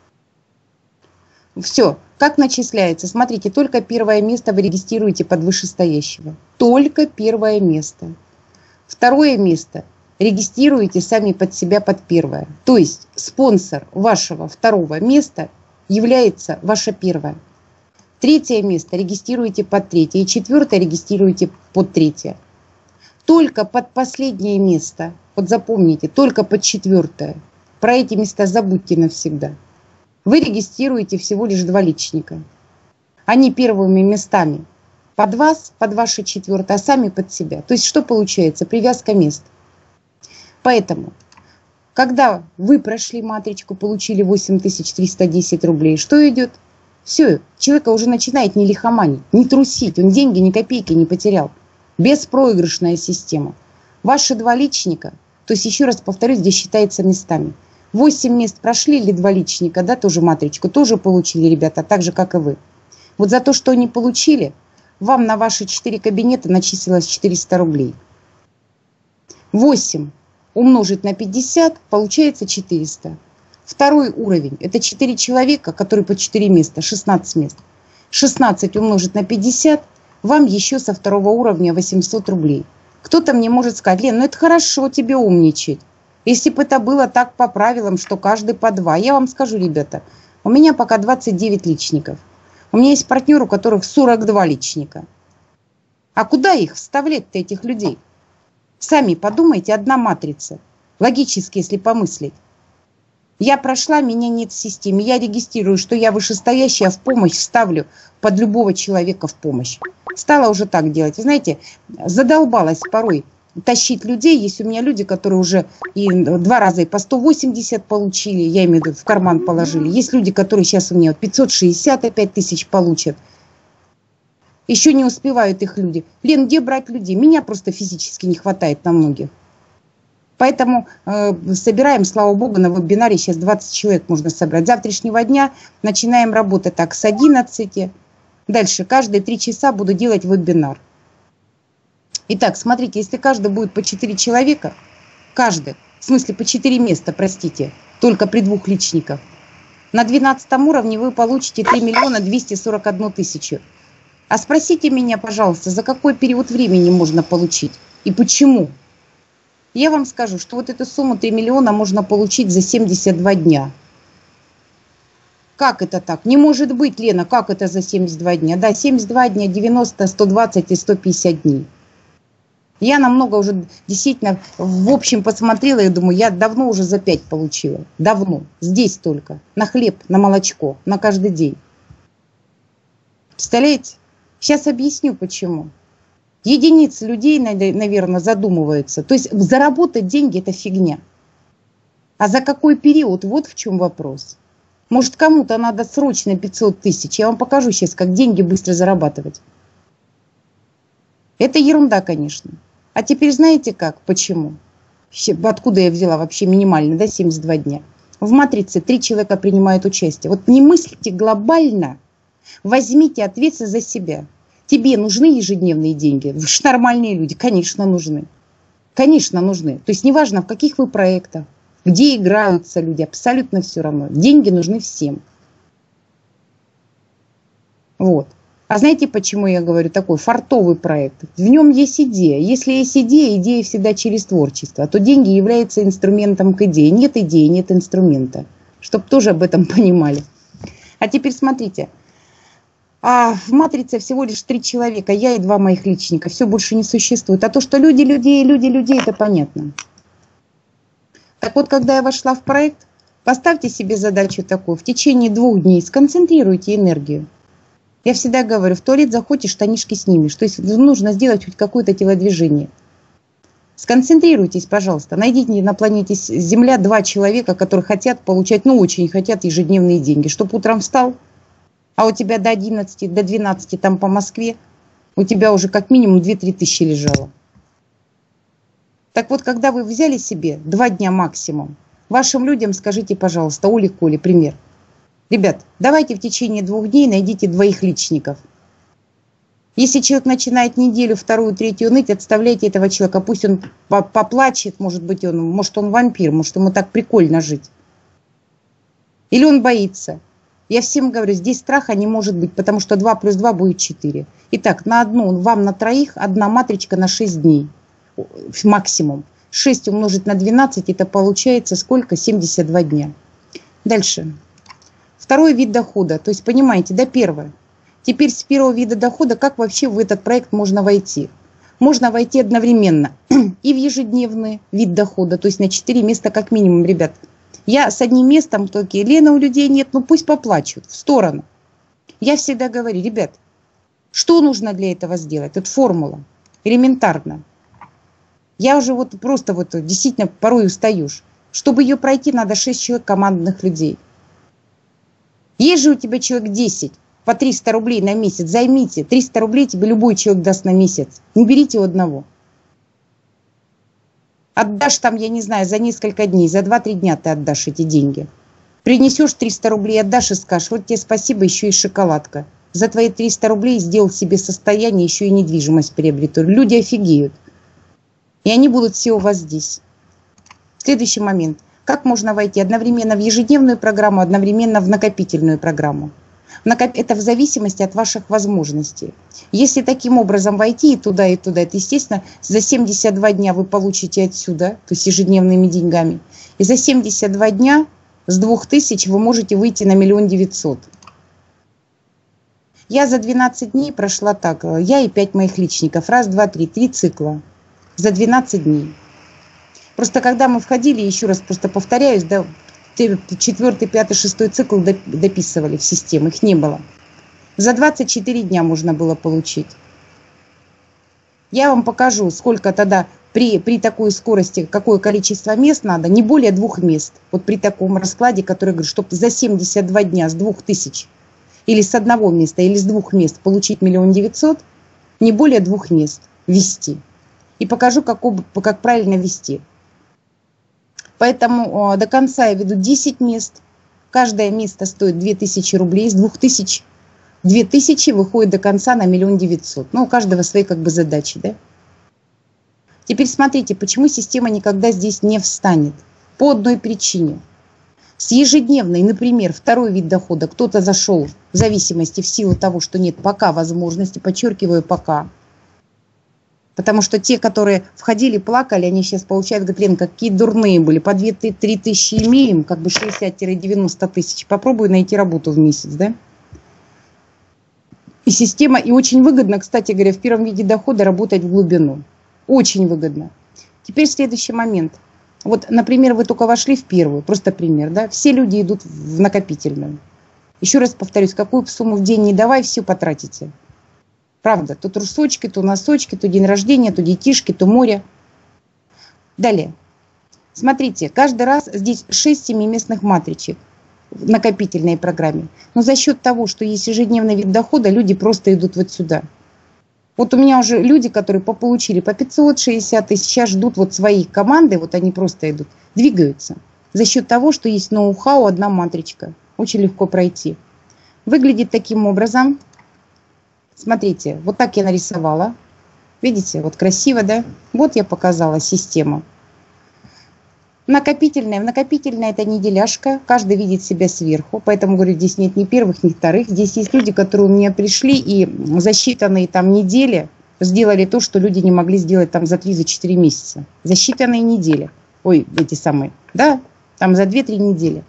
Все. Как начисляется? Смотрите, только первое место вы регистрируете под вышестоящего. Только первое место. Второе место регистрируете сами под себя под первое. То есть спонсор вашего второго места является ваше первое. Третье место регистрируете под третье. И четвертое регистрируете под третье. Только под последнее место, вот запомните, только под четвертое. Про эти места забудьте навсегда. Вы регистрируете всего лишь два личника. Они первыми местами под вас, под ваше четвертое, а сами под себя. То есть что получается? Привязка мест. Поэтому, когда вы прошли матричку, получили восемь тысяч триста десять рублей, что идет? Все, человека уже начинает не лихоманить, не трусить, он деньги ни копейки не потерял. Беспроигрышная система. Ваши два личника, то есть еще раз повторюсь, здесь считается местами. восемь мест прошли или два личника, да, тоже матричку, тоже получили, ребята, так же, как и вы. Вот за то, что они получили, вам на ваши четыре кабинета начислилось четыреста рублей. восемь умножить на пятьдесят, получается четыреста. Второй уровень, это четыре человека, которые по четыре места, шестнадцать мест. шестнадцать умножить на пятьдесят, вам еще со второго уровня восемьсот рублей. Кто-то мне может сказать: Лен, ну это хорошо тебе умничать. Если бы это было так по правилам, что каждый по два. Я вам скажу, ребята, у меня пока двадцать девять личников. У меня есть партнер, у которых сорок два личника. А куда их вставлять-то, этих людей? Сами подумайте, одна матрица. Логически, если помыслить. Я прошла, меня нет в системе. Я регистрирую, что я вышестоящая, в помощь вставлю под любого человека в помощь. Стала уже так делать. Вы знаете, задолбалась порой тащить людей. Есть у меня люди, которые уже и два раза и по сто восемьдесят получили, я имею в виду, в карман положили. Есть люди, которые сейчас у меня пятьсот шестьдесят пять тысяч получат. Еще не успевают их люди. Лен, где брать людей? Меня просто физически не хватает на многих. Поэтому э, собираем, слава богу, на вебинаре сейчас двадцать человек можно собрать. С завтрашнего дня начинаем работать так с одиннадцати. Дальше каждые три часа буду делать вебинар. Итак, смотрите, если каждый будет по четыре человека, каждый, в смысле по четыре места, простите, только при двух личниках, на двенадцатом уровне вы получите три миллиона двести сорок одну тысячу. А спросите меня, пожалуйста, за какой период времени можно получить и почему? Я вам скажу, что вот эту сумму три миллиона можно получить за семьдесят два дня. Как это так? Не может быть, Лена, как это за семьдесят два дня? Да, семьдесят два дня, девяносто, сто двадцать и сто пятьдесят дней. Я намного уже действительно в общем посмотрела и думаю, я давно уже за пять получила. Давно. Здесь только. На хлеб, на молочко, на каждый день. Представляете? Сейчас объясню почему. Единицы людей, наверное, задумываются. То есть заработать деньги – это фигня. А за какой период? Вот в чем вопрос. Может, кому-то надо срочно пятьсот тысяч. Я вам покажу сейчас, как деньги быстро зарабатывать. Это ерунда, конечно. А теперь знаете как? Почему? Откуда я взяла вообще минимально, да, семьдесят два дня? В матрице три человека принимают участие. Вот не мыслите глобально, возьмите ответственность за себя. Тебе нужны ежедневные деньги? Вы же нормальные люди, конечно, нужны. Конечно, нужны. То есть неважно, в каких вы проектах, где играются люди, абсолютно все равно. Деньги нужны всем. Вот. А знаете, почему я говорю такой фартовый проект? В нем есть идея. Если есть идея, идея всегда через творчество. То деньги являются инструментом к идее. Нет идеи, нет инструмента. Чтоб тоже об этом понимали. А теперь смотрите. А в матрице всего лишь три человека. Я и два моих личника. Все больше не существует. А то, что люди людей, люди людей, это понятно. Так вот, когда я вошла в проект, поставьте себе задачу такую. В течение двух дней сконцентрируйте энергию. Я всегда говорю, в туалет заходишь, штанишки снимешь. То есть нужно сделать хоть какое-то телодвижение. Сконцентрируйтесь, пожалуйста. Найдите на планете Земля два человека, которые хотят получать, ну очень хотят ежедневные деньги. Чтоб утром встал, а у тебя до одиннадцати, до двенадцати там по Москве, у тебя уже как минимум две-три тысячи лежало. Так вот, когда вы взяли себе два дня максимум, вашим людям скажите, пожалуйста, Оле, Коле, пример. Ребят, давайте в течение двух дней найдите двоих личников. Если человек начинает неделю, вторую, третью ныть, отставляйте этого человека. Пусть он поплачет, может быть, он, может, он вампир, может, ему так прикольно жить. Или он боится. Я всем говорю, здесь страха не может быть, потому что два плюс два будет четыре. Итак, на одну, вам на троих одна матричка на шесть дней. Максимум. шесть умножить на двенадцать, это получается сколько? семьдесят два дня. Дальше. Второй вид дохода. То есть, понимаете, да, первое. Теперь с первого вида дохода, как вообще в этот проект можно войти? Можно войти одновременно и в ежедневный вид дохода, то есть на четыре места как минимум, ребят. Я с одним местом только, Лена, у людей нет, ну пусть поплачут, в сторону. Я всегда говорю, ребят, что нужно для этого сделать? Это формула, элементарно. Я уже вот просто вот действительно порой устаешь. Чтобы ее пройти, надо шесть человек командных людей. Есть же у тебя человек десять, по триста рублей на месяц, займите. триста рублей тебе любой человек даст на месяц. Не берите у одного. Отдашь там, я не знаю, за несколько дней, за два-три дня ты отдашь эти деньги. Принесешь триста рублей, отдашь и скажешь, вот тебе спасибо, еще и шоколадка. За твои триста рублей сделал себе состояние, еще и недвижимость приобрету. Люди офигеют. И они будут все у вас здесь. Следующий момент. Как можно войти одновременно в ежедневную программу, одновременно в накопительную программу? Это в зависимости от ваших возможностей. Если таким образом войти и туда, и туда, это, естественно, за семьдесят два дня вы получите отсюда, то есть ежедневными деньгами. И за семьдесят два дня с двух тысяч вы можете выйти на миллион девятьсот. Я за двенадцать дней прошла так. Я и пять моих личников. Раз, два, три. Три цикла. За двенадцать дней. Просто когда мы входили, еще раз просто повторяюсь, да, четвертый, пятый, шестой цикл дописывали в систему, их не было. За двадцать четыре дня можно было получить. Я вам покажу, сколько тогда при, при такой скорости, какое количество мест надо, не более двух мест. Вот при таком раскладе, который говорит, чтобы за семьдесят два дня с двух тысяч или с одного места, или с двух мест получить миллион девятьсот, не более двух мест ввести. И покажу, как, как правильно ввести. Поэтому до конца я веду десять мест. Каждое место стоит две тысячи рублей. С двух тысяч две тысячи выходит до конца на миллион девятьсот. Ну, у каждого свои как бы задачи, да? Теперь смотрите, почему система никогда здесь не встанет. По одной причине. С ежедневной, например, второй вид дохода, кто-то зашел в зависимости в силу того, что нет пока возможности, подчеркиваю, пока. Потому что те, которые входили, плакали, они сейчас получают, говорят, Лен, какие дурные были, по две-три тысячи имеем, как бы шестьдесят-девяносто тысяч, попробуй найти работу в месяц, да? И система, и очень выгодно, кстати говоря, в первом виде дохода работать в глубину. Очень выгодно. Теперь следующий момент. Вот, например, вы только вошли в первую, просто пример, да? Все люди идут в накопительную. Еще раз повторюсь, какую сумму в день не давай, все потратите. Правда, то трусочки, то носочки, то день рождения, то детишки, то море. Далее. Смотрите, каждый раз здесь шесть семиместных матричек в накопительной программе. Но за счет того, что есть ежедневный вид дохода, люди просто идут вот сюда. Вот у меня уже люди, которые получили по пятьсот шестьдесят тысяч, сейчас ждут вот своей команды, вот они просто идут, двигаются. За счет того, что есть ноу-хау, одна матричка. Очень легко пройти. Выглядит таким образом. Смотрите, вот так я нарисовала. Видите, вот красиво, да? Вот я показала систему. Накопительная. Накопительная это не деляшка. Каждый видит себя сверху. Поэтому, говорю, здесь нет ни первых, ни вторых. Здесь есть люди, которые у меня пришли и за считанные там недели сделали то, что люди не могли сделать там за три-четыре месяца. За считанные недели. Ой, эти самые. Да, там за две-три недели.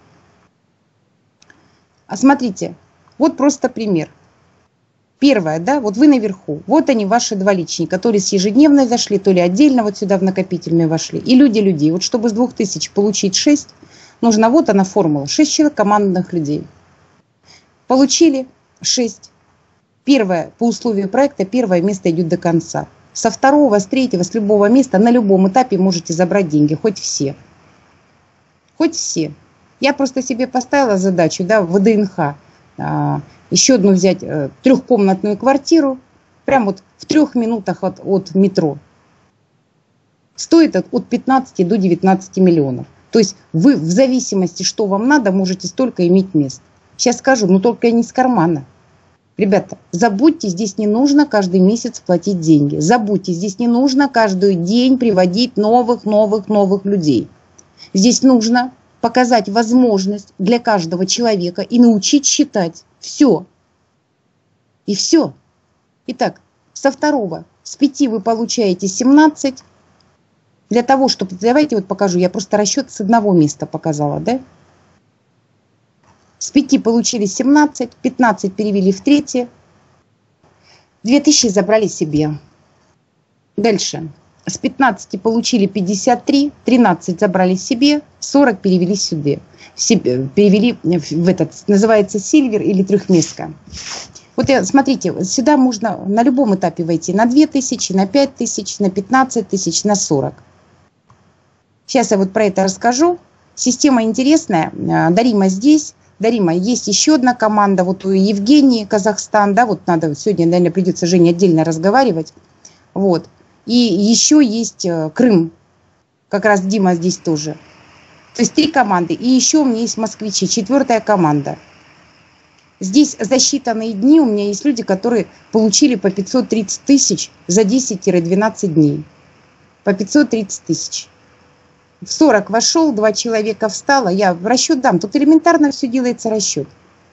А смотрите, вот просто пример. Первое, да, вот вы наверху, вот они, ваши два личника, то ли с ежедневной зашли, то ли отдельно вот сюда в накопительную вошли. И люди людей. Вот чтобы с двух тысяч получить шесть, нужна вот она формула. шесть человек командных людей. Получили шесть. Первое, по условию проекта, первое место идет до конца. Со второго, с третьего, с любого места, на любом этапе можете забрать деньги, хоть все. Хоть все. Я просто себе поставила задачу, да, в ВДНХ. Еще одну взять э, трехкомнатную квартиру, прям вот в трех минутах от, от метро. Стоит от, от пятнадцати до девятнадцати миллионов. То есть вы в зависимости, что вам надо, можете столько иметь мест. Сейчас скажу, но только не из кармана. Ребята, забудьте, здесь не нужно каждый месяц платить деньги. Забудьте, здесь не нужно каждый день приводить новых, новых, новых людей. Здесь нужно показать возможность для каждого человека и научить считать. Все. И все. Итак, со второго, с пяти вы получаете семнадцать. Для того, чтобы... Давайте вот покажу. Я просто расчет с одного места показала, да? С пяти получили семнадцать, пятнадцать перевели в третье. две тысячи забрали себе. Дальше. С пятнадцати получили пятьдесят три, тринадцать забрали себе, сорок перевели сюда. Себе, перевели в этот, называется сильвер или трехместка. Вот смотрите, сюда можно на любом этапе войти. На две тысячи, на пять тысяч, на пятнадцать тысяч, на сорок. Сейчас я вот про это расскажу. Система интересная. Дарима здесь. Дарима, есть еще одна команда. Вот у Евгении, Казахстан. Да, вот надо сегодня, наверное, придется Жене отдельно разговаривать. Вот. И еще есть Крым. Как раз Дима здесь тоже. То есть три команды. И еще у меня есть москвичи. Четвертая команда. Здесь за считанные дни у меня есть люди, которые получили по пятьсот тридцать тысяч за десять-двенадцать дней. По пятьсот тридцать тысяч. В сорок вошел, два человека встало. Я в расчет дам. Тут элементарно все делается расчет.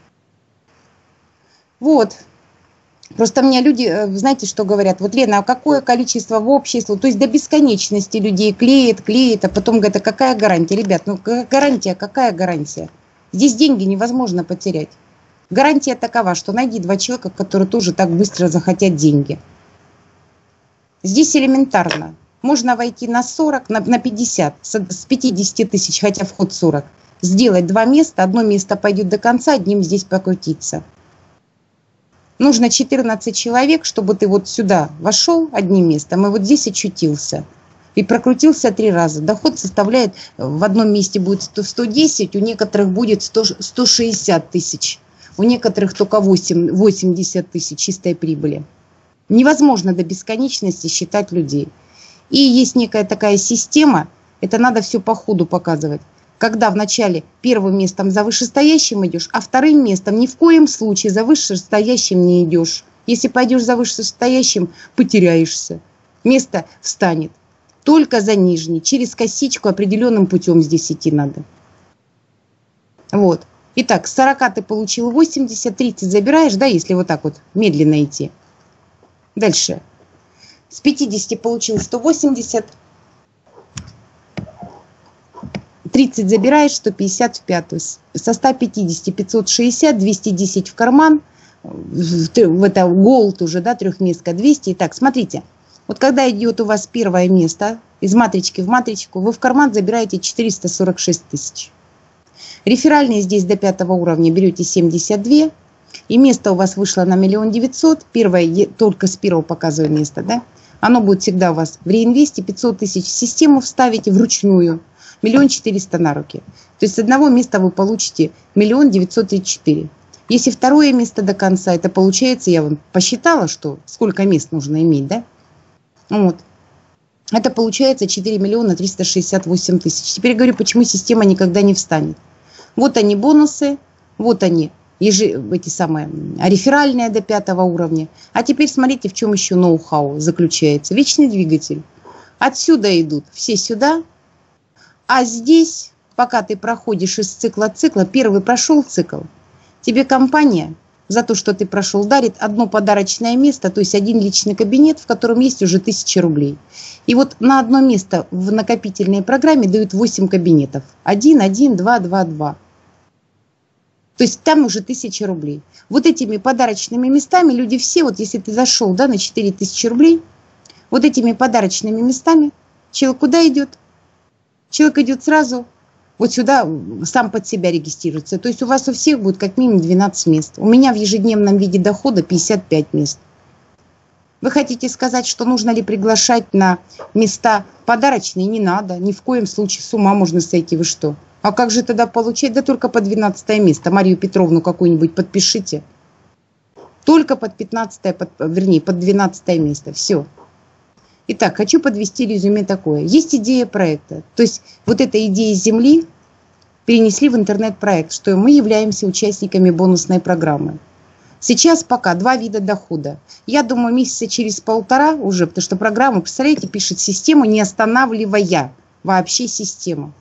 Вот. Просто мне люди, знаете, что говорят? Вот, Лена, а какое количество в обществе? То есть до бесконечности людей клеит, клеит, а потом говорят, а какая гарантия? Ребят, ну гарантия, какая гарантия? Здесь деньги невозможно потерять. Гарантия такова, что найди два человека, которые тоже так быстро захотят деньги. Здесь элементарно. Можно войти на сорок, на, на пятьдесят, с пятидесяти тысяч, хотя вход сорок. Сделать два места, одно место пойдет до конца, одним здесь покрутиться. Нужно четырнадцать человек, чтобы ты вот сюда вошел одним местом и вот здесь очутился. И прокрутился три раза. Доход составляет, в одном месте будет сто десять, у некоторых будет сто шестьдесят тысяч. У некоторых только восемьдесят тысяч чистой прибыли. Невозможно до бесконечности считать людей. И есть некая такая система, это надо все по ходу показывать. Когда вначале первым местом за вышестоящим идешь, а вторым местом ни в коем случае за вышестоящим не идешь. Если пойдешь за вышестоящим, потеряешься. Место встанет. Только за нижний. Через косичку определенным путем здесь идти надо. Вот. Итак, с сорока ты получил восемьдесят, тридцать забираешь, да, если вот так вот медленно идти. Дальше. С пятидесяти получил сто восемьдесят. тридцать забираешь, сто пятьдесят в пятую. Со ста пятидесяти пятьсот шестьдесят, двести десять в карман. В это голд уже, да, трехместка двести. Итак, смотрите. Вот когда идет у вас первое место, из матрички в матричку, вы в карман забираете четыреста сорок шесть тысяч. Реферальные здесь до пятого уровня берете семьдесят два. И место у вас вышло на миллион девятьсот. Первое, только с первого показываю место, да? Оно будет всегда у вас в реинвесте. пятьсот тысяч в систему вставите вручную. Миллион четыреста на руки. То есть с одного места вы получите миллион девятьсот тридцать четыре. Если второе место до конца, это получается, я вам посчитала, что сколько мест нужно иметь, да? Вот. Это получается четыре миллиона триста шестьдесят восемь тысяч. Теперь говорю, почему система никогда не встанет. Вот они бонусы, вот они ежи, эти самые реферальные до пятого уровня. А теперь смотрите, в чем еще ноу-хау заключается. Вечный двигатель. Отсюда идут все сюда, а здесь, пока ты проходишь из цикла цикла, первый прошел цикл, тебе компания за то, что ты прошел, дарит одно подарочное место, то есть один личный кабинет, в котором есть уже тысяча рублей. И вот на одно место в накопительной программе дают восемь кабинетов. один, один, два, два, два. То есть там уже тысяча рублей. Вот этими подарочными местами люди все, вот если ты зашел, да, на четыре тысячи рублей, вот этими подарочными местами человек куда идет? Человек идет сразу вот сюда, сам под себя регистрируется. То есть у вас у всех будет как минимум двенадцать мест. У меня в ежедневном виде дохода пятьдесят пять мест. Вы хотите сказать, что нужно ли приглашать на места подарочные? Не надо. Ни в коем случае, с ума можно сойти. Вы что? А как же тогда получать? Да только по двенадцатое место. Марию Петровну какую-нибудь подпишите. Только под пятнадцатое, под, вернее, под двенадцатое место. Все. Итак, хочу подвести резюме такое. Есть идея проекта. То есть вот эта идея Земли перенесли в интернет-проект, что мы являемся участниками бонусной программы. Сейчас пока два вида дохода. Я думаю, месяца через полтора уже, потому что программа, представляете, пишет систему, не останавливая вообще систему.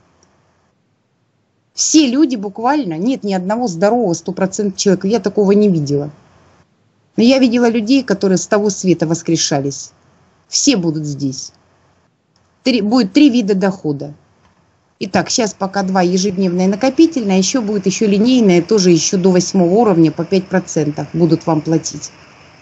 Все люди буквально, нет ни одного здорового сто процентов человека, я такого не видела. Но я видела людей, которые с того света воскрешались. Все будут здесь. Три, будет три вида дохода. Итак, сейчас пока два ежедневные накопительные, еще будет еще линейное, тоже еще до восьмого уровня по пять процентов будут вам платить.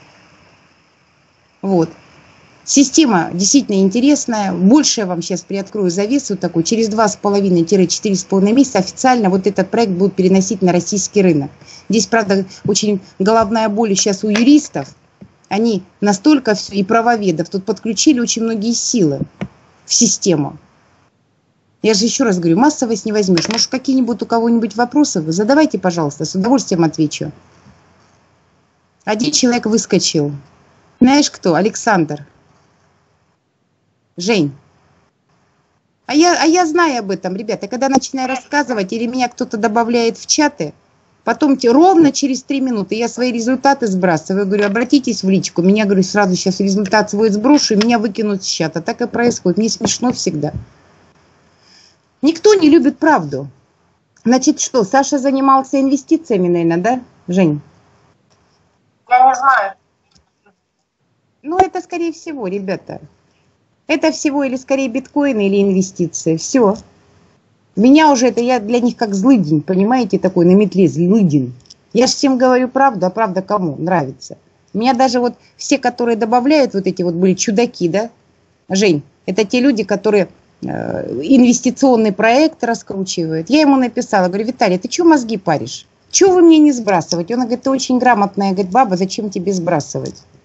Вот. Система действительно интересная. Больше я вам сейчас приоткрою завесу такой. Через два с половиной - четыре с половиной месяца официально вот этот проект будут переносить на российский рынок. Здесь, правда, очень головная боль сейчас у юристов. Они настолько все, и правоведов, тут подключили очень многие силы в систему. Я же еще раз говорю, массовость не возьмешь. Может, какие-нибудь у кого-нибудь вопросы? Вы задавайте, пожалуйста, с удовольствием отвечу. Один человек выскочил. Знаешь кто? Александр. Жень. А я, а я знаю об этом, ребята. Когда начинаю рассказывать, или меня кто-то добавляет в чаты, потом ровно через три минуты я свои результаты сбрасываю. Говорю, обратитесь в личку. Меня, говорю, сразу сейчас результат свой сброшу, и меня выкинут с чата. Так и происходит. Мне смешно всегда. Никто не любит правду. Значит, что, Саша занимался инвестициями, наверное, да, Жень? Я не знаю. Ну, это скорее всего, ребята. Это всего или скорее биткоины, или инвестиции. Все. Меня уже это, я для них как злыдень, понимаете, такой на метле злыдень. Я же всем говорю правду, а правда кому нравится. У меня даже вот все, которые добавляют, вот эти вот были чудаки, да, Жень, это те люди, которые э, инвестиционный проект раскручивают. Я ему написала, говорю, Виталий, ты что мозги паришь? Чего вы мне не сбрасываете? Он говорит, ты очень грамотная, говорит, баба, зачем тебе сбрасывать?